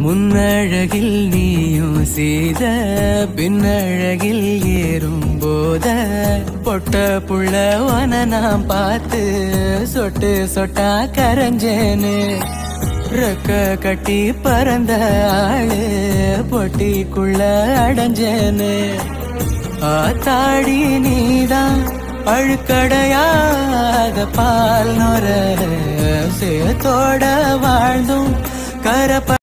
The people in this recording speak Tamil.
முன்னழகில் நீயும் செய்த பின்னழகில் ஏறும் போத பொட்ட புள்ளவன நான் பார்த்து சொட்டு சொட்டா கரைஞ்சேனு ரெக்க கட்டி பறந்த ஆளு பொட்டிக்குள்ள அடைஞ்சேனு ஆத்தாடி நீதான் அழுக்கடையாத பால் நொர சேத்தோட வாழ்ந்தும் கரப்ப